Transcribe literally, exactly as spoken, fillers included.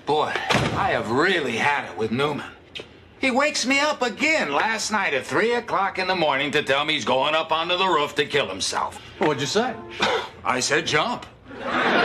Boy, I have really had it with Newman. He wakes me up again last night at three o'clock in the morning to tell me he's going up onto the roof to kill himself. What'd you say? I said jump.